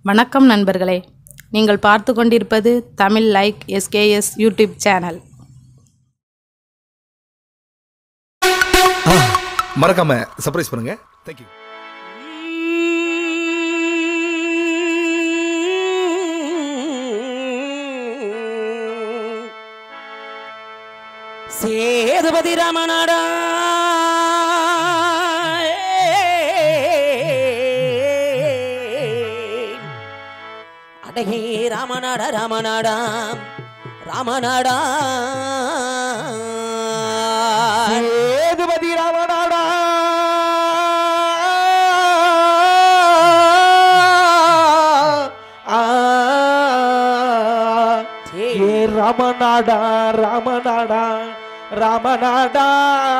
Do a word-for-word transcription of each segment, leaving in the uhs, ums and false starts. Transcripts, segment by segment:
வணக்கம் நண்பர்களே, நீங்கள் பார்த்து கொண்டிருப்பது Tamil like SKS YouTube channel. மறக்காம சர்ப்ரைஸ் பண்ணுங்க. Thank you. சேதுபதி ராமநாடா அடகே ராமநாடா ராமநாடா ராமநாடா சேதுபதி ராமநாடா ஏ ராமநாடா ராமநாடா ராமநாடா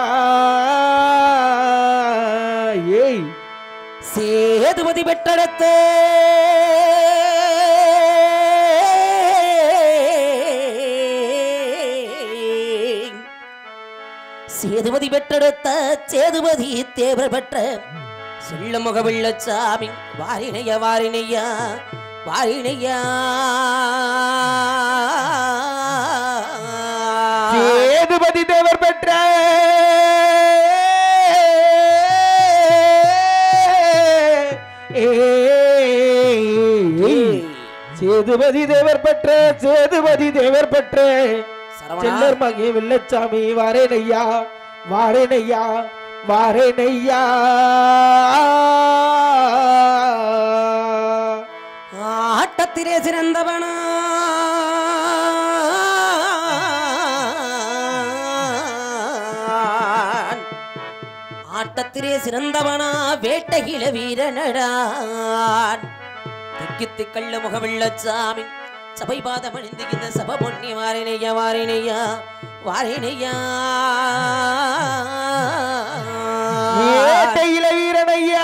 ஏய் சேதுபதி பெற்றெடுத்து சேதுபதி பெற்றெடுத்த சேதுபதி தேவர் பெற்ற செல்ல முகவில்லச்சாமி வாரிணைய வாரிணையா வாரிணையா சேதுபதி தேவர் பெற்ற சேதுபதி தேவர் பெற்ற சேதுபதி தேவர் பெற்ற செல்லர் மகி வில்லச்சாமி வாரேனையா வாரேனையா வாரேனையா ஆட்டத்திலே சிறந்தவனா ஆட்டத்திலே சிறந்தவனா வேட்டையில வீரனடான் திக்கித்து கள்ள முகவில்லச்சாமி சபை பாதம் அணிந்து இந்த சப பொன்னி வாரினையா வாரினையா வாரினையா வேட்டையில வீரனையா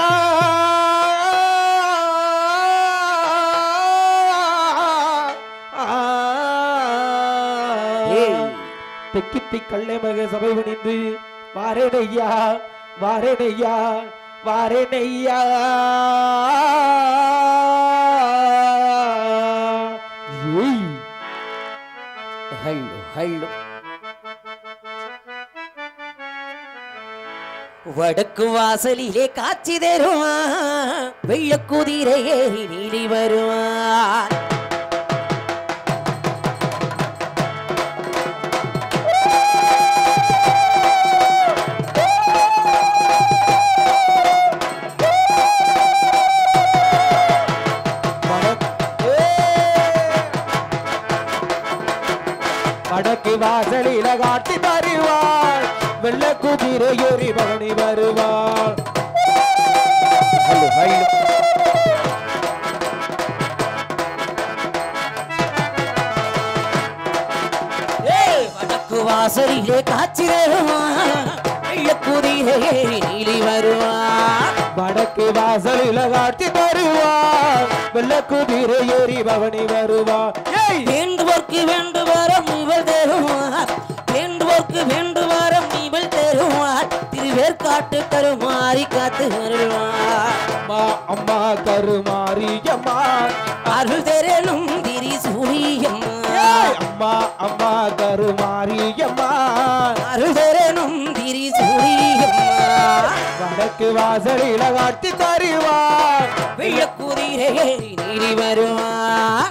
தெக்கித்தி கள்ளை மக சபை பணிந்து வாரேனையா வாரேனையா வாரேனையா ஹல்லு ஹல்லு வடக்கு வாசலிலே காட்சி தருவான் வெள்ள குதிரை ஏறி நீடி வருவான் வடக்கு வாசலில காட்டி தருவாள் வெள்ள குதிரை ஏறி பவனி வருவாள். வடக்கு வாசலிலே காட்சி தருவான் வெள்ள குதிரை ஏறி நீடி வருவான் வடக்கு வாசலில காட்டி தருவாள் வெள்ள குதிரை ஏறி பவனி வருவாள். வேண்டுவோர்க்கு வேண்டு வரம் இவள் தருவார் வேண்டுவோர்க்கு வேண்டு வரம் இவள் தருவார் திருவேற்காட்டு கருமாறி காத்து வருவார். அம்மா அம்மா கருமாரியம்மா அருள் தரணும் திரிசூலியம்மா அம்மா அம்மா கருமாரியம்மா அருள் தரணும் திரிசூலியம்மா வடக்கு வாசலில காட்டி தருவாள் வெள்ள குதிரை ஏறி நீடி வருவார்.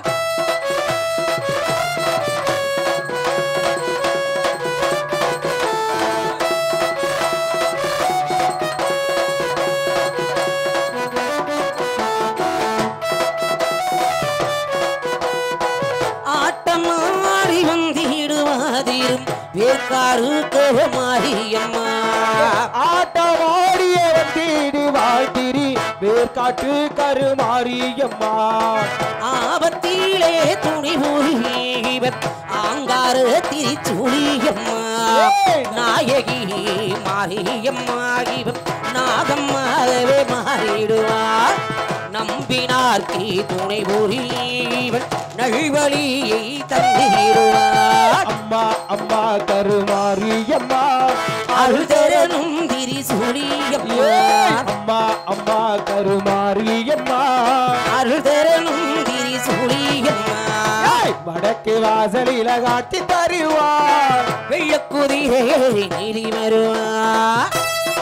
ஆட்டம் மாறி வந்திடுவாதிரும் வேற்காடு கோமாரியம்மா ஆட்டமாடிய வந்தீடு வாழ்த்திரி வேர்காட்டு கருமாரியம்மா ஆபத்திலே துணி புரிவர் ஆங்கார திரிச்சூழியம்மா நாயகி மாரியம்மா இவன் நாகம்மாவே மாறிடுவார். நம்பினார்க்கு துணை புரிவன் நல்வழியை தந்திடுவார். அம்மா அம்மா கருமாரியம்மா அருள் தரணும் திரிசூலியம்மா அம்மா அம்மா கருமாரியம்மா அருள் தரணும் வடக்கு வாசலில காட்சி தருவார் வெள்ளக்குதிரை ஏறி நீலி வருவார்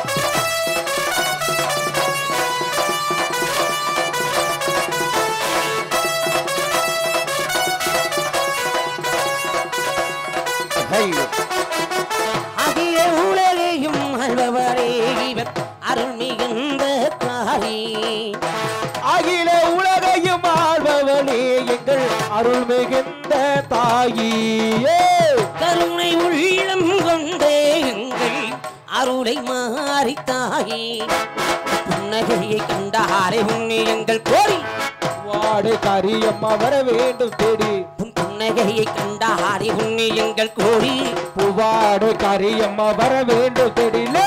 அகில உலகையும் அல்பவரே இவர் அருள் மிகுந்த தாயே அகில உலகையும் ஆள்பவனே எங்கள் அருள் மிகுந்த தாயே கருணை உள்ளம் கொண்டே எங்கள் அருளை மாறி தாயே புன்னகையை கண்டாரே உன்னி எங்கள் கோரி வாடு கரியம்மா வர வேண்டும் தேடி புன்னகையை கண்டாரே உன்னி எங்கள் கோரி பூவாடு கரியம்மா வர வேண்டும் தேடிலே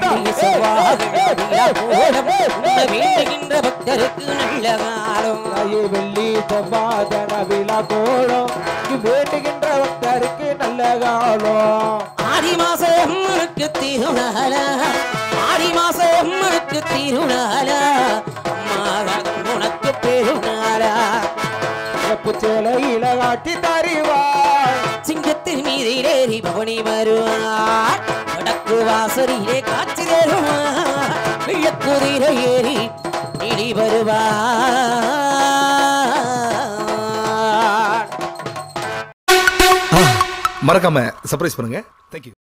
வேண்டுகின்ற பக்தருக்கு நல்ல காலம் வெள்ளி செவ்வாதன விழா கோலம் வேண்டுகின்ற பக்தருக்கு நல்ல காலம் ஆடி மாசம் அம்மனுக்கு திருநாள ஆடி மாசம் அம்மனுக்கு திருநாள அம்மா உனக்கு பெருநாளா சேலையில காட்டி தருவார் சிங்கத்தின் மீதிலேறி பவனி வருவார் வடக்கு வாசலிலே காட்சி தருவார் வெள்ளக்குதிரை ஏறி நீடி வருவார் மறக்காம சர்ப்ரைஸ் பண்ணுங்க. தேங்க்யூ.